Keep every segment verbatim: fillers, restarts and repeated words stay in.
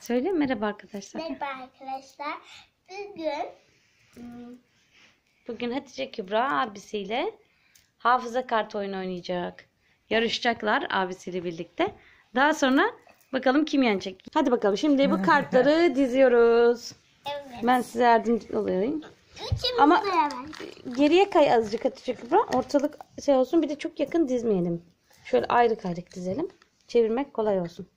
Söyle merhaba arkadaşlar. Merhaba arkadaşlar. Bugün Bugün Hatice Kübra abisiyle hafıza kartı oyunu oynayacak. Yarışacaklar abisiyle birlikte. Daha sonra bakalım kim yenecek. Hadi bakalım şimdi bu kartları diziyoruz. evet. Ben size yardımcı olayım. Üçümüz Ama beraber. geriye kay azıcık Hatice Kübra. Ortalık şey olsun, bir de çok yakın dizmeyelim. Şöyle ayrı ayrı dizelim. Çevirmek kolay olsun.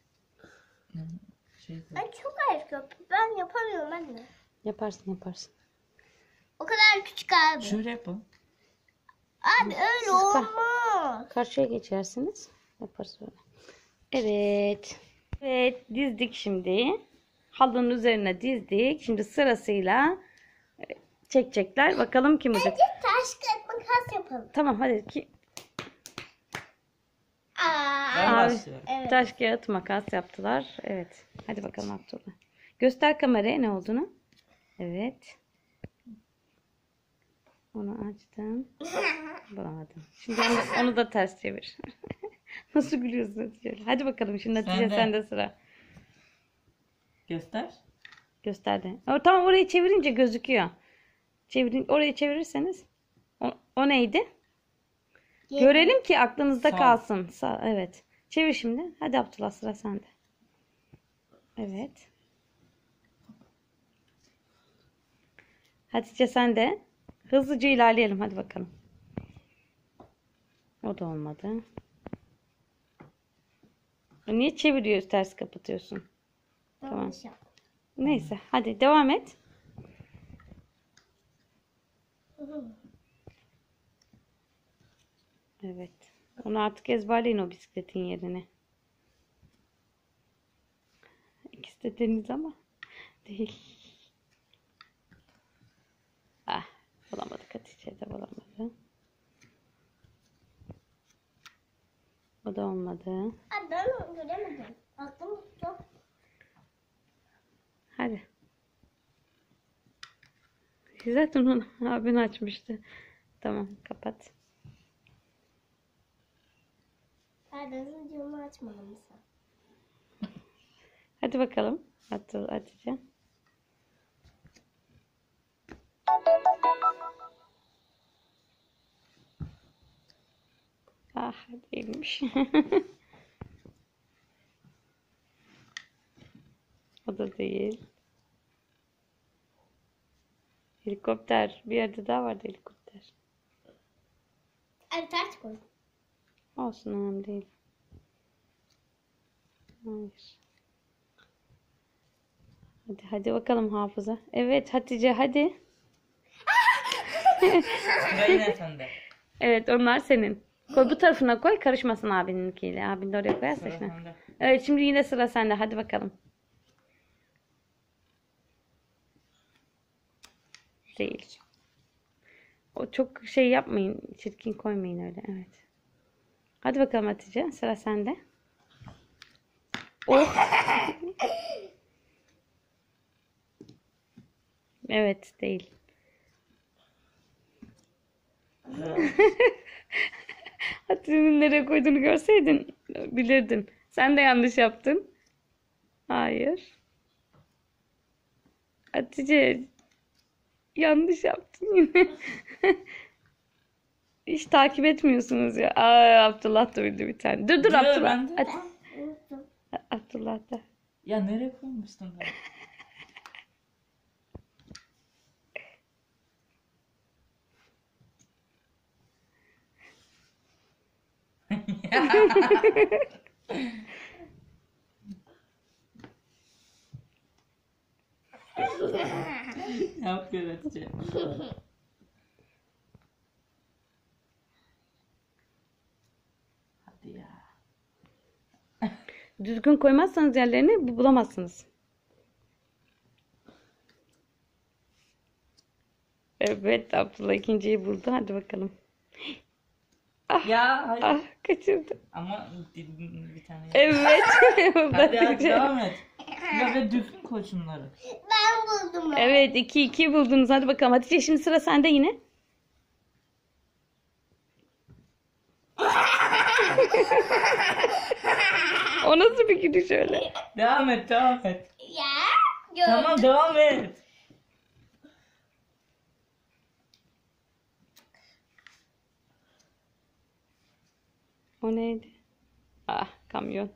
Ben çok ayrı. Ben yapamıyorum anne. Yaparsın yaparsın. O kadar küçük abi. Şöyle yapalım. Abi öyle Siz ka- olmaz. Karşıya geçersiniz. Yaparız böyle. Evet. Evet, dizdik şimdi. Halının üzerine dizdik. Şimdi sırasıyla e, çekecekler. Bakalım kim olacak. Hadi taş kağıt makas yapalım. Tamam hadi. Ki, Aa, Ben Abi, başlıyorum. evet. taş kağıt makas yaptılar. Evet. Hadi bakalım Abdullah. Göster kameraya ne olduğunu. Evet. Onu açtım. Bulamadım. Şimdi onu, onu da ters çevir. Nasıl gülüyorsun Hatice? Hadi bakalım şimdi Hatice Sende. sende sıra. Göster. Gösterdi. O, tamam, orayı çevirince gözüküyor. Çevirin, orayı çevirirseniz. O, o neydi? Görelim ki aklınızda Sağ. kalsın. Sağ, evet. Çevir şimdi. Hadi Abdullah, sıra sende. Evet. Hatice sen de. Hızlıca ilerleyelim. Hadi bakalım. O da olmadı. Niye çeviriyoruz, ters kapatıyorsun? Tamam. Yanlış yap. Neyse. Hadi devam et. Evet. Onu artık ezberleyin, o bisikletin yerini. İkisi de deniz ama değil. Ah, bulamadık, Hatice de bulamadı. O da olmadı. Abi ben onu göremedim. Aklım çok. Hadi. Zaten onu abin açmıştı. Tamam, kapat. Pardon, videomu açmadım sen. Hadi bakalım. Hadi, Hatice. Ah, değilmiş. O da değil. Helikopter. Bir yerde daha vardı helikopter. Abi ters koy. Olsun, önemli değil. Hayır. Hadi hadi bakalım hafıza. Evet Hatice, hadi. Sıra yine sende. Evet, onlar senin. Koy bu tarafına, koy, karışmasın abininkiyle. Abin de oraya koyarsa Sıra şimdi. sende. Evet, şimdi yine sıra sende. Hadi bakalım. Değil. O çok şey yapmayın. Çirkin koymayın öyle. Evet. Hadi bakalım Hatice. Sıra sende. Oh. Evet, değil. Hatice'nin nereye koyduğunu görseydin bilirdin. Sen de yanlış yaptın. Hayır. Hatice yanlış yaptın yine. Hiç takip etmiyorsunuz ya. Aa, Abdullah da bildi bir tane. Dur dur Dur, Abdullah. ben de. Hadi. Unuttum. Abdullah da. Ya nereye koymuştun ben? Ne yapıyor Hatice? Hadi ya. Düzgün koymazsanız yerlerini bu- bulamazsınız. Evet, Abdullah ikinciyi buldu. Hadi bakalım. Ya hayır. Ah, kaçırdı. Ama bir bir tane. Evet. Hadi hadi Hatice. devam et. Ya ve düzgün koy şunları. Ben buldum. Evet, iki iki buldunuz. Hadi bakalım. Hatice, şimdi sıra sende yine. O nasıl bir gülüş öyle? Devam et devam et. Ya Tamam devam et. O neydi? Ah, kamyon.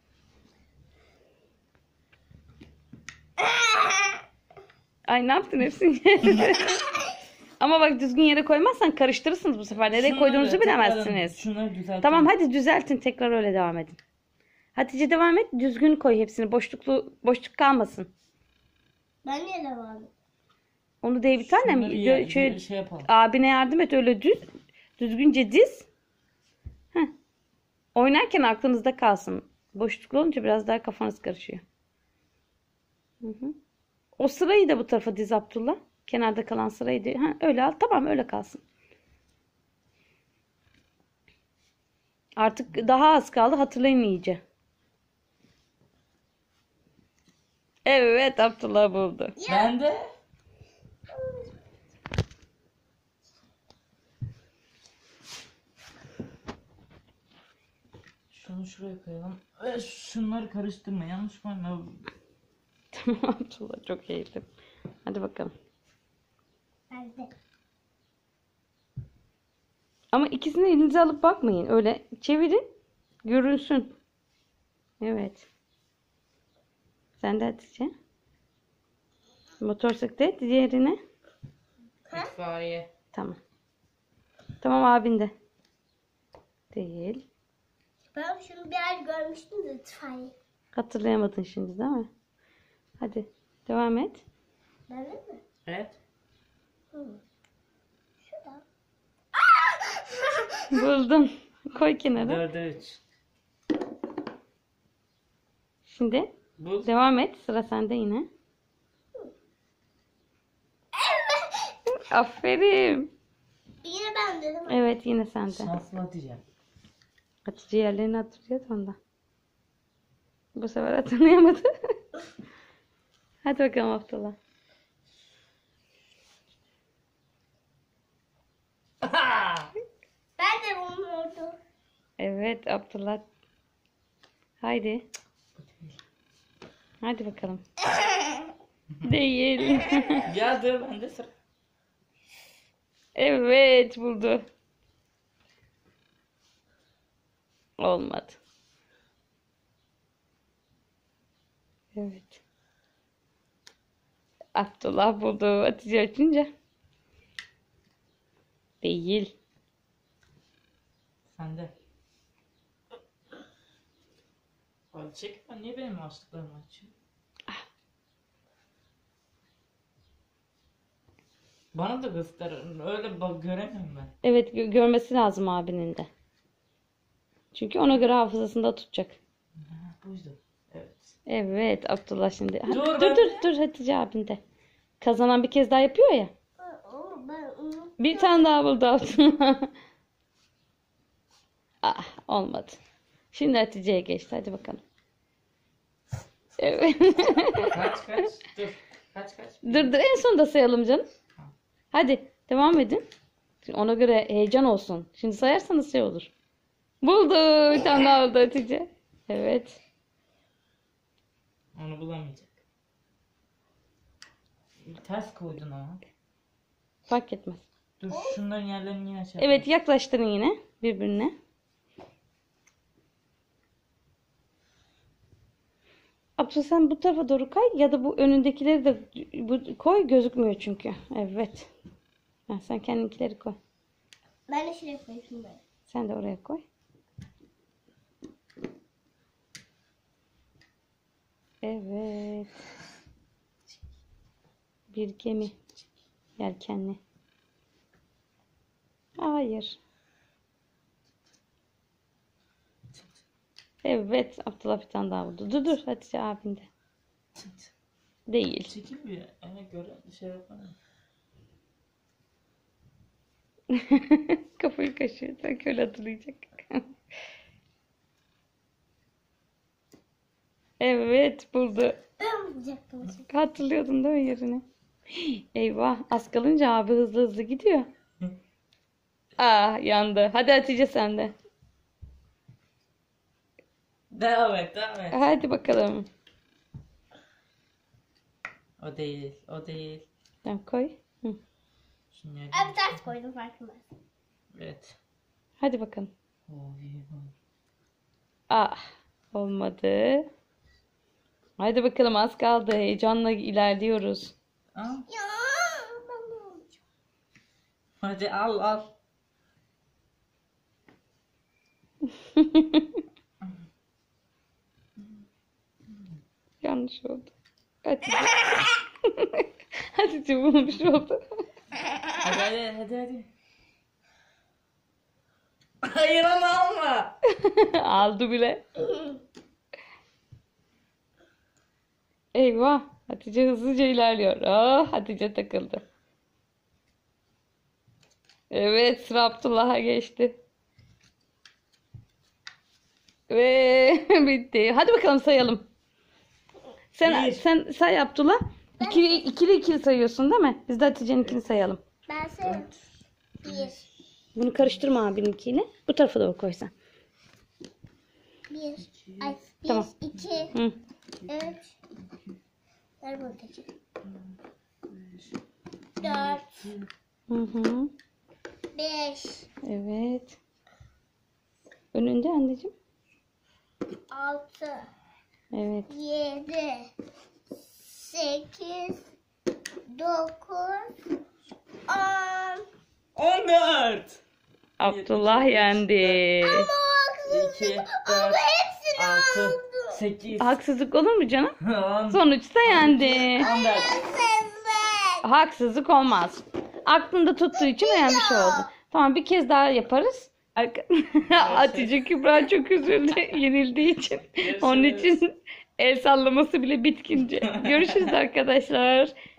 Ay ne yaptın hepsini? Ama bak düzgün yere koymazsan karıştırırsınız bu sefer. Nereye Şunları koyduğunuzu tekrar- bilemezsiniz. Şunları düzeltelim. Tamam hadi düzeltin, tekrar öyle devam edin. Hatice devam et, düzgün koy hepsini. Boşluklu boşluk kalmasın. Ben niye devam edeyim? Onu değil bir tanem. Şunları ye- Gö- şöyle şey yapalım. abine yardım et, öyle düz. Düzgünce diz. Heh. Oynarken aklınızda kalsın. Boşluklu olunca biraz daha kafanız karışıyor. Hı hı. O sırayı da bu tarafa diz Abdullah. Kenarda kalan sırayı da. Ha, öyle al. Tamam öyle kalsın. Artık daha az kaldı. Hatırlayın iyice. Evet, Abdullah buldu. Ben de. Şunu şuraya koyalım. Ve şunları karıştırma. Yanlış koyma. Tamam Abdullah, çok iyiydi. Hadi bakalım. Ben de. Ama ikisini elinize alıp bakmayın. Öyle çevirin. Görünsün. Evet. Sen de Hatice. Motor siklet diğerine. İtfaiye. Tamam. Tamam abin de. Değil. Ben şunu bir yer görmüştüm de itfaiye. Hatırlayamadın şimdi değil mi? Hadi devam et. Ben de mi? Evet. Hı. Şurada. Buldum. Koy kenara. Dörde üç. Şimdi Bu. devam et. Sıra sende yine. Aferin. Yine ben dedim. Evet yine sende. Şanslı Hatice. Hatice yerlerini hatırlıyor da ondan. Bu sefer hatırlayamadı. Hadi bakalım Abdullah. Ben de bunu orada. Evet Abdullah. Haydi. Hadi bakalım. Değil. Ya dur bende sıra. Evet buldu. Olmadı. Evet. Abdullah buldu. Hatice açınca. Değil. Sende. Hadi çek. Ben niye benim açtıklarımı açıyorum? Bana da göster. Öyle bak göremiyorum ben. Evet gö- görmesi lazım abinin de. Çünkü ona göre hafızasında tutacak. Ha, buydu. Evet. Evet Abdullah şimdi. Ha, Dur, dur ben dur de. dur Hatice abin de. Kazanan bir kez daha yapıyor ya. Ama ben onu. Bir tane daha buldu Abdullah. Ah olmadı. Şimdi Hatice'ye geçti. Hadi bakalım. Evet. Kaç kaç? Dur. Kaç kaç? Dur dur en sonunda sayalım canım. Hadi devam edin. Ona göre heyecan olsun. Şimdi sayarsanız şey olur. Buldu. Bir tane daha oldu Hatice. Evet. Onu bulamayacak. Ters koydun ama. Fark etmez. Dur şunların yerlerini yine şey Evet yaklaştırın yine birbirine. Abdullah sen bu tarafa doğru kay ya da bu önündekileri de bu, koy, gözükmüyor çünkü. Evet. Ha, sen kendinkileri koy. Ben de şuraya koyayım şunları. Sen de oraya koy. Evet. Bir gemi. Yelkenli. Hayır. Evet. Abdullah bir tane daha vurdu. Dur dur. Hatice abinde. Değil. Çekil bir. Ona göre şey yapalım. Kafayı kaşıyor. Sanki öyle hatırlayacak. Evet buldu. Ben bulacaktım. Hatırlıyordun değil mi yerini? Eyvah. Az kalınca abi hızlı hızlı gidiyor. Ah yandı. Hadi Hatice sen de. Devam et devam et. Hadi bakalım. O değil. O değil. Tamam koy. Hı. Şimdi Abi ters koydum farkındayım. Evet. Hadi bakalım. Oy, oy. Ah, olmadı. Hadi bakalım, az kaldı. Heyecanla ilerliyoruz. Al. Ya ben ne olacağım? Hadi al al. Yanlış oldu. Hadi. Hadi bulmuş oldu. Hadi hadi hadi hadi. Hayır ama alma. Aldı bile. Eyvah. Hatice hızlıca ilerliyor. Ah, Hatice takıldı. Evet, sıra Abdullah'a geçti. Ve bitti. Hadi bakalım sayalım. Sen Bir. sen say Abdullah. İkili, ikili ikili sayıyorsun değil mi? Biz de Hatice'ninkini sayalım. Ben sayıyorum. Bir. Bunu karıştırma abininkiyle. Bu tarafa doğru koysan. Bir. Ay, bir, Tamam. iki, Hı. üç. Ver bunu peki. Dört, Hı hı. beş, Evet. Önünde anneciğim. altı, Evet. yedi, sekiz, dokuz, on. On dört. Abdullah yendi. Ama o haksızlık. İki, Ama dört, hepsini altı, aldım. sekiz. Haksızlık olur mu canım? On. Sonuçta yendi. On dört. Haksızlık. Haksızlık olmaz. Aklında tuttuğu için beğenmiş oldu. Tamam, bir kez daha yaparız. Arka- Hatice Kübra çok üzüldü yenildiği için. Onun için el sallaması bile bitkince. Görüşürüz arkadaşlar.